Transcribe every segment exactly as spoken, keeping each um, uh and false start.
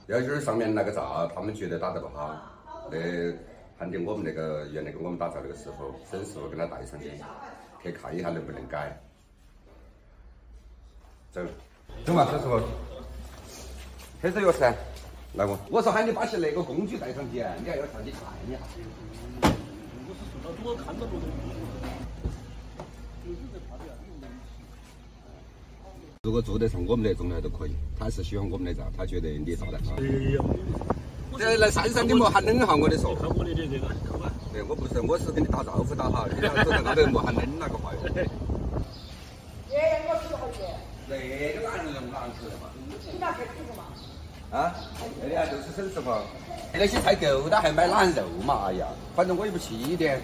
要就是上面那个灶，他们觉得打得不好，那喊的我们那个原来给我们打灶那个师傅，沈师傅跟他带上去，去看一下能不能改。走，走嘛，沈师傅，黑子钥匙，来我。我说喊你把些那个工具带上去，你还要上去看一下。 我是受到多看到过的。 如果做得上我们那种呢都可以，他是喜欢我们的灶，他觉得你灶得好。 哎呀， 这来山上的莫喊冷哈，我跟你说。 看我的这这个口感。 对，我不是，我是给你打招呼打好，你要走在那头莫喊冷那个话哟。 爷爷，我吃好些。 那个哪能哪能吃的嘛？ 你家吃什么？ 啊？对呀，就是沈师傅。那些菜够的，还买哪肉嘛？哎呀，反正我也不起点。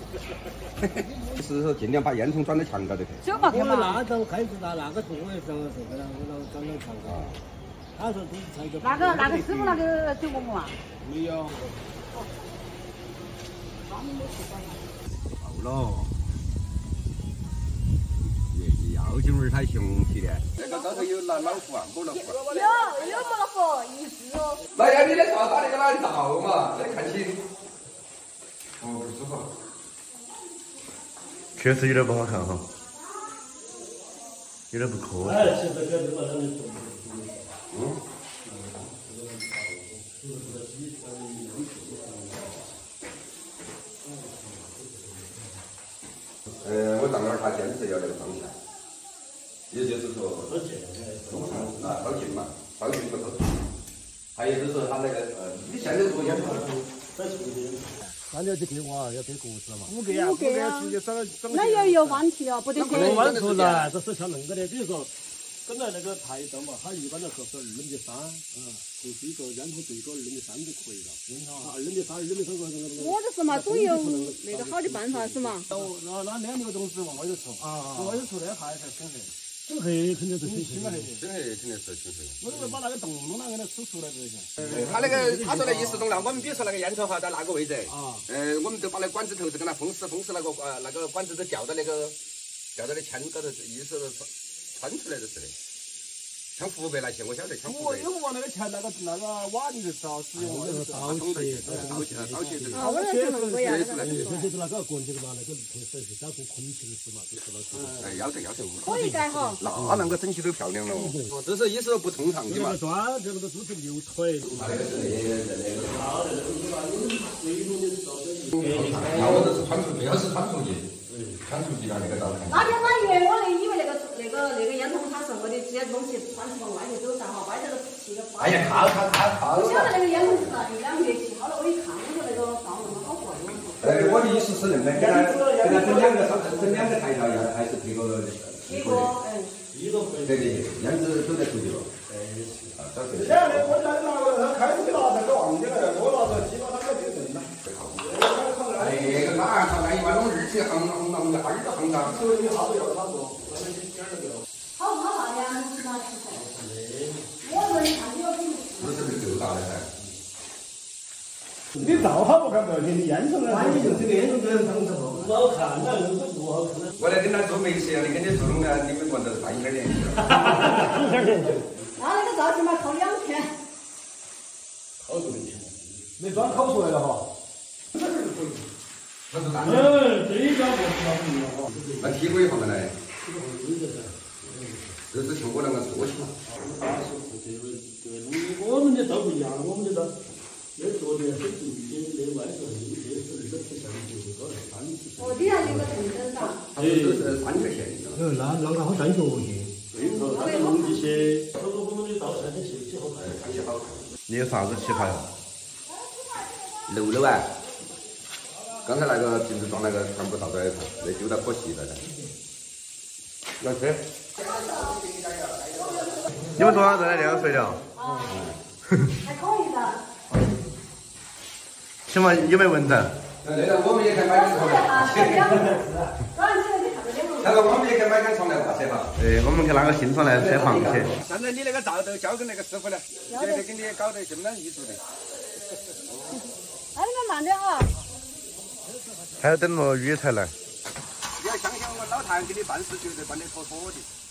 是尽量把烟囱转到墙高头去。 小嘛， 我那张开始拿那个图，我也想说给他，我老长长看过。他说都是菜就。 那个那个师傅那个酒我们嘛。 没有。 够了。也要劲儿太雄起的。那个高头有老老虎啊，母老虎。 有有母老虎，一只哦。 来呀，你的灶打那个哪里灶嘛？来看清。哦，不舒服。 确实有点不好看哈，有点不科学。 哎，其实这个把他们做。 嗯。呃，我上那儿他坚持要那个方向，也就是说，中上啊，烧劲嘛，烧劲不透。还有就是说他那个呃，你现在做烟囱。 那你要去给哇，要给锅子了嘛？ 五个呀，五个呀， 直接长长。 那要有弯题啊，不得可能弯出来，这是像恁个的，比如说，本来那个台灯嘛，它一般来说是二米三，嗯，就是一个烟囱最多二米三就可以了。啊，二米三，二米三个那个。 我就是嘛，总有那个好的办法是嘛。 哦，然后那两个东西往外头出，啊，往外头出的还才挺黑。 挺黑，肯定是挺黑了， 挺黑，肯定是挺黑。 我就是把那个洞弄那个呢吃出来这些。 他那个他说的意思懂了，我们比如说那个烟囱哈在那个位置， 啊， 呃，我们都把那管子头是跟它封死，封死那个呃那个管子都吊到那个吊到那铅高头，意思是穿出来的似的。像湖北那些我晓得，像湖我北。 有往那个钱那个那个瓦里头烧，使用那个烧气， 烧气，烧气这个。 啊，我那是弄过呀。 就是那个国际的嘛，那个特色是加工空气的是嘛，就是那个。 哎，要得要得。 可以改哈。 那那个整起都漂亮了。哦，这是意思不通畅的嘛。 这个砖，这个都是牛腿。 那个是那个那个。那我这是穿出，最好是穿出去。穿出去了那个灶台。 那天我以为我那以为那个那个那个烟囱它是我的这些东西穿出往外头走噻哈，外头都气的。 哎呀，靠靠靠靠！ 不晓得那个烟囱是咋的，两节气好了，我一看，我说那个灶那么好贵。 呃，我的意思是恁个，给他给他整两个烧，整两个台灶要还是这个。 一个，嗯。 一个会。 对对对，烟子走得出去了。 哎，是。 啊，找对。 这样的我拿拿过来，他开出去拿这个忘记了，我拿着鸡巴他就挣了。 哎，那个哪样？那一般弄日期行行行的，二十行的。 所以你好多要差不多，反正一点都没有。 好不好大呀？你吃啥吃菜？我说你看你要给。 不是不够大的噻。 你灶好不看不要紧，你烟囱呢？那你就这个烟囱这样长之后不好看，那那个不好看。 我来跟他做没事呀，你跟你做弄呢，你们闻到大一点点。 那那个灶起码烤两天。 烤出来的，没砖烤出来了哈。这个可以。 那是啥？ 嗯，这一家不是老米了哈。 那铁锅也放在那里。 这个会有的噻。 就是像我那个做起嘛。 我们的灶不一样，我们的灶要做的是中间的外头有些是二十线，就是高三十。 哦，底下有个藤针噻。 它不是三条线。 嗯，那那个好占脚劲。对头，它弄这些，他说我们的灶菜的设计好看， 看起好看。 你有啥子奇葩呀？ 漏漏啊！刚才那个瓶子装那个全部倒在里头，那丢到可惜了。要吃？ 你们昨晚在那地方睡的？ 啊，还可以的。 请问有没有蚊子？ 那个我们也可以买根床来挂起。那个我们也可以买根床来挂起哈。 对，我们给那个新床来设房去。 现在你那个灶都交给那个师傅了，绝对给你搞得相当艺术的。 哎，你们慢点啊！ 还要等落雨才来。 你要相信我们老谭给你办事绝对办得妥妥的。